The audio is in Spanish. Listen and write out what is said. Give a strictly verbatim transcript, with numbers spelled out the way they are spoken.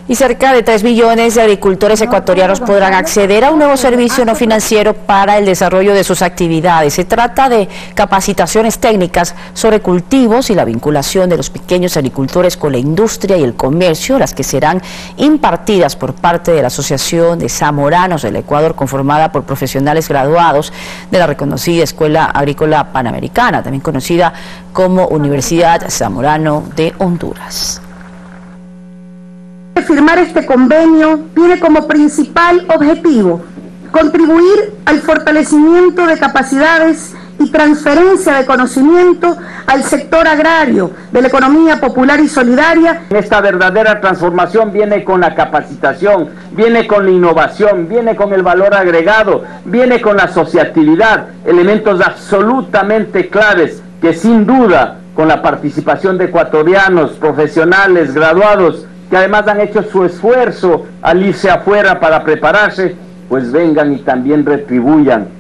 Y cerca de tres millones de agricultores ecuatorianos podrán acceder a un nuevo servicio no financiero para el desarrollo de sus actividades. Se trata de capacitaciones técnicas sobre cultivos y la vinculación de los pequeños agricultores con la industria y el comercio, las que serán impartidas por parte de la Asociación de Zamoranos del Ecuador, conformada por profesionales graduados de la reconocida Escuela Agrícola Panamericana, también conocida como Universidad Zamorano de Honduras. Firmar este convenio tiene como principal objetivo contribuir al fortalecimiento de capacidades y transferencia de conocimiento al sector agrario de la economía popular y solidaria. Esta verdadera transformación viene con la capacitación, viene con la innovación, viene con el valor agregado, viene con la asociatividad, elementos absolutamente claves que sin duda con la participación de ecuatorianos, profesionales, graduados, que además han hecho su esfuerzo al irse afuera para prepararse, pues vengan y también retribuyan